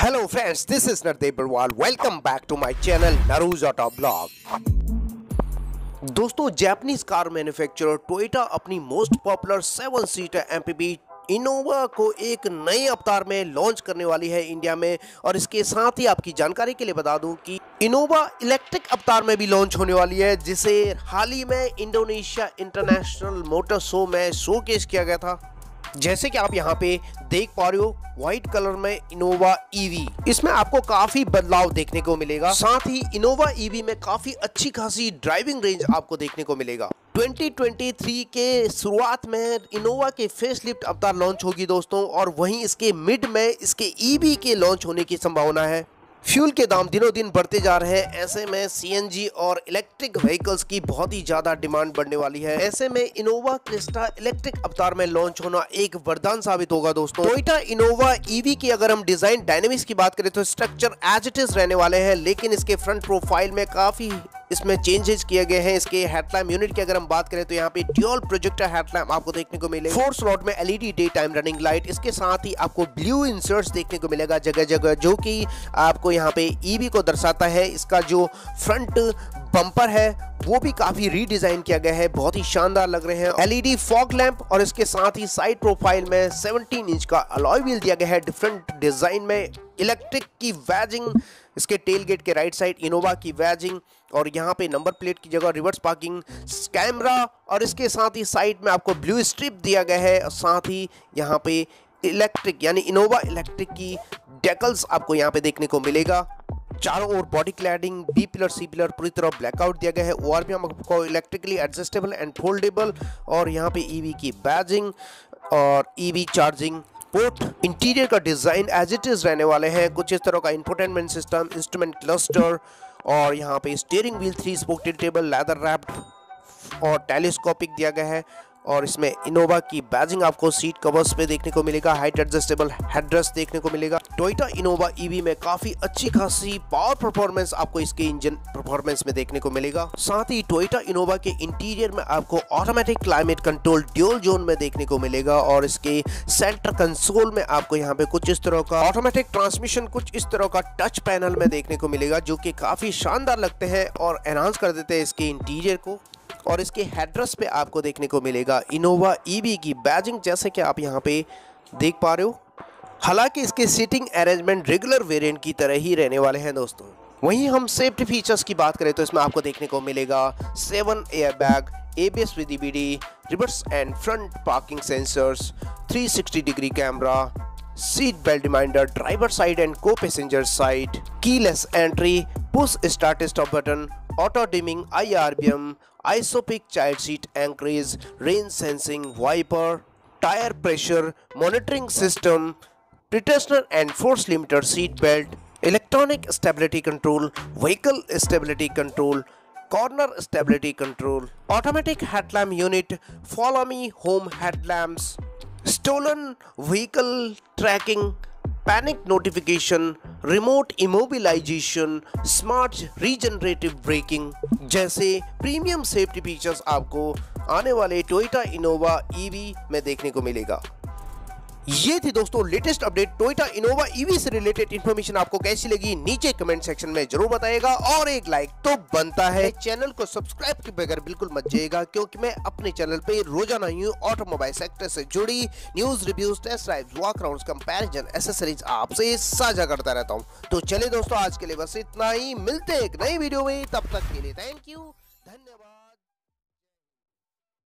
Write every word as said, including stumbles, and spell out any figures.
Hello friends, this is Nardev Barwal. Welcome back to my channel Naru's Auto Blog. दोस्तों, Japanese car manufacturer Toyota अपनी most popular seven seater MPV Innova को एक नए अवतार में launch करने वाली है इंडिया में। और इसके साथ ही आपकी जानकारी के लिए बता दूं कि इनोवा इलेक्ट्रिक अवतार में भी लॉन्च होने वाली है, जिसे हाल ही में इंडोनेशिया इंटरनेशनल मोटर शो में शोकेस किया गया था। जैसे कि आप यहाँ पे देख पा रहे हो, व्हाइट कलर में इनोवा ईवी, इसमें आपको काफी बदलाव देखने को मिलेगा। साथ ही इनोवा ईवी में काफी अच्छी खासी ड्राइविंग रेंज आपको देखने को मिलेगा। ट्वेंटी ट्वेंटी थ्री के शुरुआत में इनोवा के फेसलिफ्ट अवतार लॉन्च होगी दोस्तों, और वहीं इसके मिड में इसके ईवी के लॉन्च होने की संभावना है। फ्यूल के दाम दिनों दिन बढ़ते जा रहे हैं, ऐसे में सीएनजी और इलेक्ट्रिक व्हीकल्स की बहुत ही ज्यादा डिमांड बढ़ने वाली है। ऐसे में इनोवा क्रिस्टा इलेक्ट्रिक अवतार में लॉन्च होना एक वरदान साबित होगा दोस्तों। टोयोटा इनोवा ईवी की अगर हम डिजाइन डायनेमिक्स की बात करें तो स्ट्रक्चर एज इट इज रहने वाले हैं, लेकिन इसके फ्रंट प्रोफाइल में काफी इसमें चेंजेस किए गए हैं। इसके हेडलैम्प यूनिट की अगर हम बात करें तो यहाँ पे ड्यूल प्रोजेक्टर हेडलैम्प आपको देखने को मिलेगा। फोर स्लॉट में LED daytime running light, इसके साथ ही आपको ब्लू इंसर्ट्स देखने को मिलेगा जगह जगह, जो कि आपको यहाँ पे ईवी को दर्शाता है। इसका जो फ्रंट बम्पर है वो भी काफी रीडिजाइन किया गया है, बहुत ही शानदार लग रहे हैं। एलईडी फॉग लैंप और इसके साथ ही साइड प्रोफाइल में सेवनटीन इंच का अलॉय व्हील दिया गया है डिफरेंट डिजाइन में। इलेक्ट्रिक की वैजिंग, इसके टेल गेट के राइट साइड इनोवा की वैजिंग, और यहाँ पे नंबर प्लेट की जगह रिवर्स पार्किंग कैमरा, और इसके साथ ही साइड में आपको ब्लू स्ट्रिप दिया गया है। और साथ ही यहाँ पे इलेक्ट्रिक यानी इनोवा इलेक्ट्रिक की डेकल्स आपको यहाँ पे देखने को मिलेगा। चारों ओर body cladding, B pillar C pillar पूरी तरह ब्लैकआउट दिया गया है। ओआरपीएम आपको इलेक्ट्रिकली एडजस्टेबल एंड फोल्डेबल, और यहाँ पे ईवी की बैजिंग और ईवी चार्जिंग पोर्ट। इंटीरियर का डिजाइन एज इट इज रहने वाले हैं, कुछ इस तरह का इंफोटेनमेंट सिस्टम, इंस्ट्रूमेंट क्लस्टर, और यहाँ पे steering wheel three spoke table leather wrapped और टेलीस्कोपिक दिया गया है। और इसमें इनोवा की बैजिंग आपको सीट कवर्स पे देखने को मिलेगा। हाइट एडजस्टेबल हेडरेस्ट देखने को मिलेगा। टोयोटा इनोवा ईवी में काफी अच्छी खासी पावर परफॉर्मेंस आपको इसके इंजन परफॉर्मेंस में देखने को मिलेगा। साथ ही टोयोटा इनोवा के इंटीरियर में आपको automatic climate control dual zone में देखने को मिलेगा, और इसके सेंटर कंसोल में आपको यहाँ पे कुछ इस तरह का ऑटोमेटिक ट्रांसमिशन, कुछ इस तरह का टच पैनल में देखने को मिलेगा, जो कि काफी शानदार लगते हैं और एनहांस कर देते हैं इसके इंटीरियर को। और इसके हेडरेस्ट पे आपको देखने को मिलेगा इनोवा ईवी की बैजिंग, जैसे कि आप यहाँ पे देख पा रहे हो। हालांकि इसके सीटिंग अरेंजमेंट रेगुलर वेरिएंट की तरह ही रहने वाले हैं दोस्तों। वहीं हम सेफ्टी फीचर्स की बात करें तो इसमें आपको देखने को मिलेगा seven airbag, ABS with EBD, reverse and front parking sensors, three sixty degree camera, seat belt reminder, driver side and co passenger side, keyless entry, push start stop button, auto dimming IRVM, ISOFIX child seat anchorage, rain sensing wiper, tyre pressure monitoring system, pretensioner and force limiter seat belt, electronic stability control, vehicle stability control, corner stability control, automatic headlamp unit, follow me home headlamps, stolen vehicle tracking, panic notification, remote immobilisation, smart regenerative braking जैसे premium safety features आपको आने वाले Toyota Innova EV में देखने को मिलेगा। ये थी दोस्तों latest update Toyota Innova EV से रिलेटेड इन्फॉर्मेशन। आपको कैसी लगी नीचे कमेंट सेक्शन में जरूर बताइएगा, और एक लाइक तो बनता है। चैनल को सब्सक्राइब के बगैर बिल्कुल मत जाइएगा, क्योंकि मैं अपने चैनल पे रोजाना ही ऑटोमोबाइल सेक्टर से जुड़ी news, reviews, test drives, walk arounds, comparison, accessories आपसे साझा करता रहता हूँ। तो चलिए दोस्तों, आज के लिए बस इतना ही। मिलते हैं एक नई वीडियो में, तब तक के लिए थैंक यू, धन्यवाद।